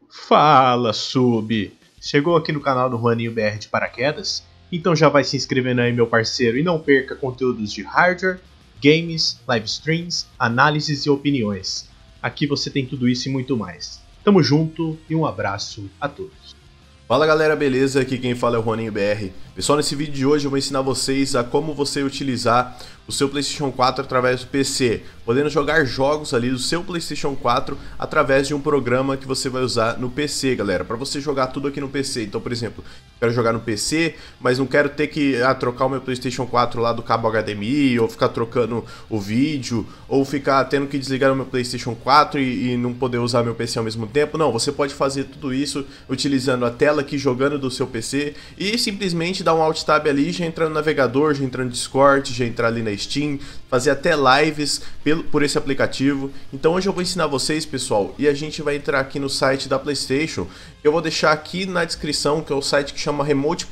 Fala, sub! Chegou aqui no canal do Juaninho BR de paraquedas? Então já vai se inscrevendo aí, meu parceiro, e não perca conteúdos de hardware, games, live streams, análises e opiniões. Aqui você tem tudo isso e muito mais. Tamo junto e um abraço a todos. Fala galera, beleza? Aqui quem fala é o Juaninho BR. Pessoal, nesse vídeo de hoje eu vou ensinar vocês a como você utilizar o seu PlayStation 4 através do PC, podendo jogar jogos ali do seu PlayStation 4 através de um programa que você vai usar no PC, galera, para você jogar tudo aqui no PC. Então, por exemplo, quero jogar no PC, mas não quero ter que trocar o meu PlayStation 4 lá do cabo HDMI, ou ficar trocando o vídeo, ou ficar tendo que desligar o meu PlayStation 4 e não poder usar meu PC ao mesmo tempo. Não, você pode fazer tudo isso utilizando a tela aqui, jogando do seu PC e simplesmente dar um Alt Tab ali, já entrar no navegador, já entrar no Discord, já entrar ali na Steam, fazer até lives por esse aplicativo. Então hoje eu vou ensinar vocês, pessoal, e a gente vai entrar aqui no site da PlayStation. Eu vou deixar aqui na descrição, que é o site que chama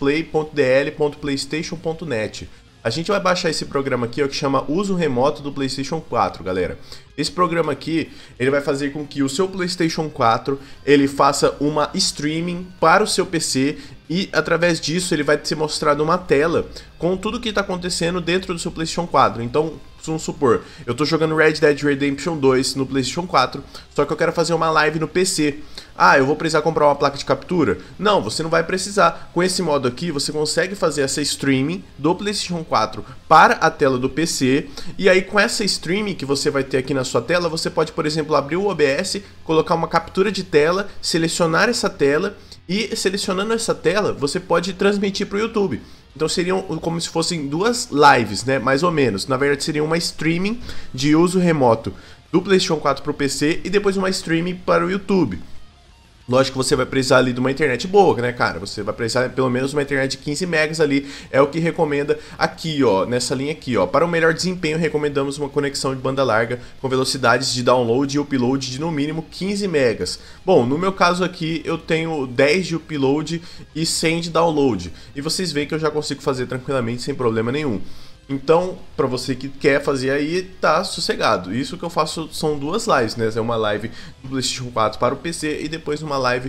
remoteplay.dl.playstation.net. A gente vai baixar esse programa aqui, ó, que chama Uso Remoto do PlayStation 4, galera. Esse programa aqui, ele vai fazer com que o seu PlayStation 4, ele faça uma streaming para o seu PC e através disso ele vai te mostrar uma tela com tudo que está acontecendo dentro do seu PlayStation 4. Então, vamos supor, eu estou jogando Red Dead Redemption 2 no PlayStation 4, só que eu quero fazer uma live no PC. Ah, eu vou precisar comprar uma placa de captura? Não, você não vai precisar. Com esse modo aqui, você consegue fazer essa streaming do PlayStation 4 para a tela do PC. E aí, com essa streaming que você vai ter aqui na sua tela, você pode, por exemplo, abrir o OBS, colocar uma captura de tela, selecionar essa tela e, selecionando essa tela, você pode transmitir para o YouTube. Então seriam como se fossem duas lives, né, mais ou menos. Na verdade seria uma streaming de uso remoto do PlayStation 4 para o PC e depois uma streaming para o YouTube. Lógico que você vai precisar ali de uma internet boa, né, cara? Você vai precisar pelo menos de uma internet de 15 megas ali, é o que recomenda aqui, ó, nessa linha aqui, ó. Para o melhor desempenho, recomendamos uma conexão de banda larga com velocidades de download e upload de no mínimo 15 megas. Bom, no meu caso aqui, eu tenho 10 de upload e 100 de download. E vocês veem que eu já consigo fazer tranquilamente, sem problema nenhum. Então, para você que quer fazer aí, tá sossegado. Isso que eu faço são duas lives, né? É uma live do PlayStation 4 para o PC e depois uma live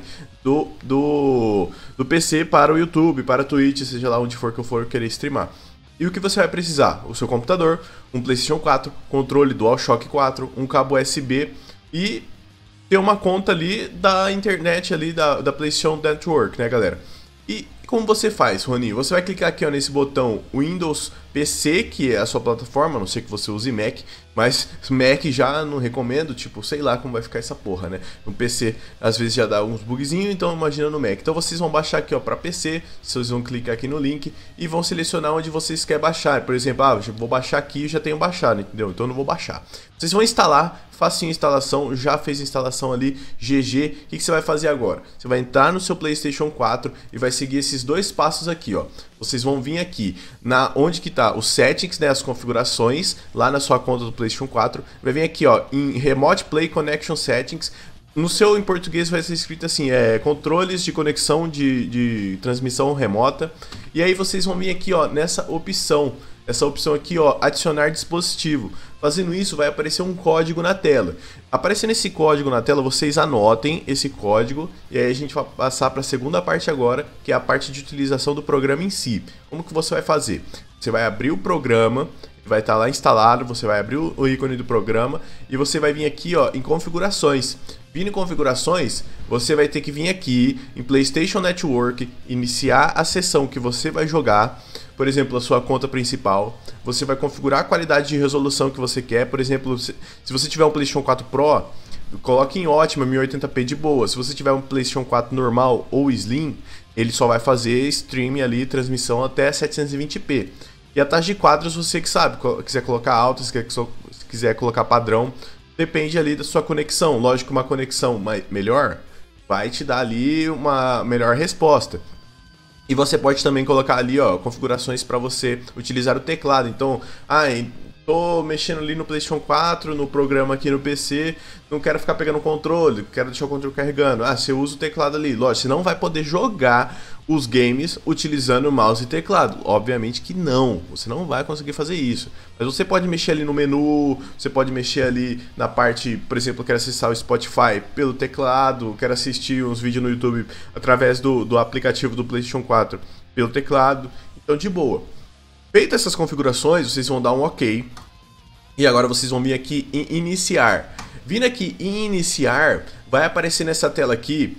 do PC para o YouTube, para a Twitch, seja lá onde for que eu for querer streamar. E o que você vai precisar? O seu computador, um PlayStation 4, controle DualShock 4, um cabo USB e ter uma conta ali da internet ali da PlayStation Network, né, galera? E como você faz, Juaninho? Você vai clicar aqui, ó, nesse botão Windows PC, que é a sua plataforma, a não sei que você use Mac, mas Mac já não recomendo, tipo, sei lá como vai ficar essa porra, né? No PC às vezes já dá uns bugzinhos, então imagina no Mac. Então vocês vão baixar aqui, ó, para PC, vocês vão clicar aqui no link e vão selecionar onde vocês querem baixar. Por exemplo, eu vou baixar aqui e já tenho baixado, entendeu? Então eu não vou baixar. Vocês vão instalar, facinho a instalação, já fez a instalação ali, GG. O que você vai fazer agora? Você vai entrar no seu PlayStation 4 e vai seguir esses dois passos aqui, ó. Vocês vão vir aqui, onde que tá os settings, né, as configurações, lá na sua conta do PlayStation 4. Vai vir aqui, ó, em Remote Play Connection Settings. No seu, em português, vai ser escrito assim, controles de conexão de transmissão remota. E aí vocês vão vir aqui, ó, nessa opção. Essa opção aqui, ó, adicionar dispositivo. Fazendo isso, vai aparecer um código na tela. Aparecendo esse código na tela, vocês anotem esse código. E aí a gente vai passar para a segunda parte agora, que é a parte de utilização do programa em si. Como que você vai fazer? Você vai abrir o programa, vai estar lá instalado, você vai abrir o ícone do programa e você vai vir aqui, ó, em configurações. Vindo em configurações, você vai ter que vir aqui em PlayStation Network, iniciar a sessão que você vai jogar, por exemplo, a sua conta principal. Você vai configurar a qualidade de resolução que você quer, por exemplo, se você tiver um PlayStation 4 Pro, coloque em ótima, 1080p de boa. Se você tiver um PlayStation 4 normal ou Slim, ele só vai fazer streaming ali, transmissão até 720p. E a taxa de quadros você que sabe, se quiser colocar alto, se quiser colocar padrão, depende ali da sua conexão. Lógico que uma conexão melhor vai te dar ali uma melhor resposta. E você pode também colocar ali, ó, configurações para você utilizar o teclado. Então, tô mexendo ali no PlayStation 4, no programa aqui no PC, não quero ficar pegando o controle, quero deixar o controle carregando. Ah, você usa o teclado ali. Lógico, você não vai poder jogar os games utilizando mouse e teclado. Obviamente que não, você não vai conseguir fazer isso. Mas você pode mexer ali no menu, você pode mexer ali na parte, por exemplo, eu quero acessar o Spotify pelo teclado, quero assistir uns vídeos no YouTube através do aplicativo do PlayStation 4 pelo teclado. Então, de boa. Feitas essas configurações, vocês vão dar um OK. E agora vocês vão vir aqui em iniciar. Vindo aqui em iniciar, vai aparecer nessa tela aqui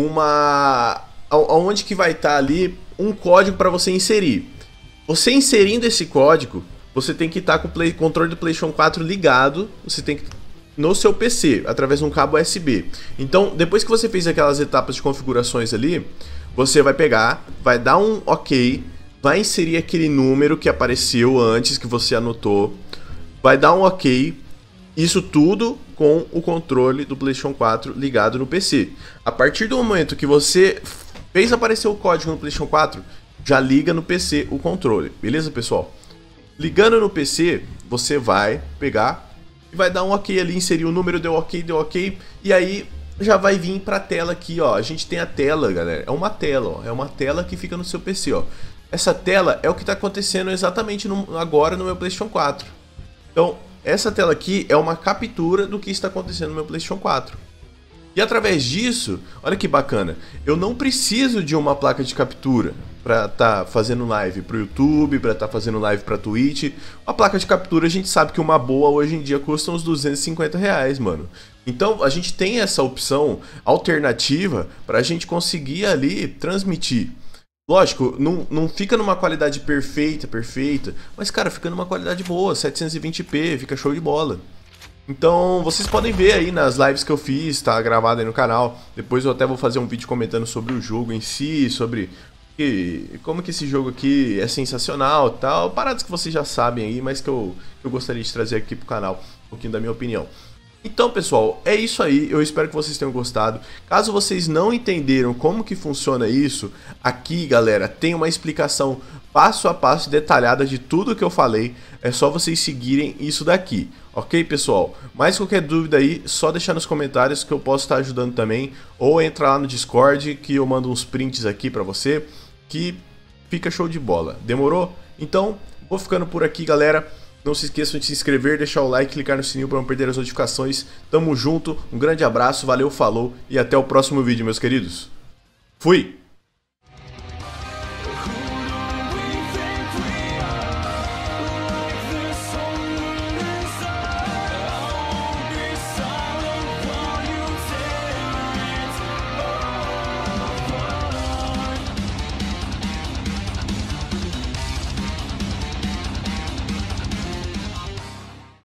onde que vai estar ali um código para você inserir. Você inserindo esse código, você tem que estar com o controle do PlayStation 4 ligado, você tem que no seu PC, através de um cabo USB. Então, depois que você fez aquelas etapas de configurações ali, você vai pegar, vai dar um OK, vai inserir aquele número que apareceu antes, que você anotou, vai dar um OK, isso tudo com o controle do PlayStation 4 ligado no PC. A partir do momento que você fez aparecer o código no PlayStation 4, já liga no PC o controle, beleza, pessoal? Ligando no PC, você vai pegar e vai dar um OK ali, inserir o número, deu OK, e aí já vai vir pra tela aqui, ó. A gente tem a tela, galera, é uma tela, ó. É uma tela que fica no seu PC, ó. Essa tela é o que tá acontecendo exatamente agora no meu PlayStation 4. Então, essa tela aqui é uma captura do que está acontecendo no meu PlayStation 4. E através disso, olha que bacana, eu não preciso de uma placa de captura para estar fazendo live pro YouTube, para estar fazendo live pra Twitch. A placa de captura a gente sabe que uma boa hoje em dia custa uns R$250, mano. Então a gente tem essa opção alternativa para a gente conseguir ali transmitir. Lógico, não fica numa qualidade perfeita, mas cara, fica numa qualidade boa, 720p, fica show de bola. Então vocês podem ver aí nas lives que eu fiz, tá gravado aí no canal. Depois eu até vou fazer um vídeo comentando sobre o jogo em si, sobre como que esse jogo aqui é sensacional e tal. Paradas que vocês já sabem aí, mas que eu gostaria de trazer aqui pro canal, um pouquinho da minha opinião. Então, pessoal, é isso aí, eu espero que vocês tenham gostado. Caso vocês não entenderam como que funciona isso, aqui, galera, tem uma explicação passo a passo detalhada de tudo que eu falei. É só vocês seguirem isso daqui, ok, pessoal? Mais qualquer dúvida aí, só deixar nos comentários que eu posso estar ajudando também. Ou entrar lá no Discord, que eu mando uns prints aqui pra você, que fica show de bola. Demorou? Então, vou ficando por aqui, galera. Não se esqueçam de se inscrever, deixar o like, clicar no sininho para não perder as notificações. Tamo junto, um grande abraço, valeu, falou e até o próximo vídeo, meus queridos. Fui!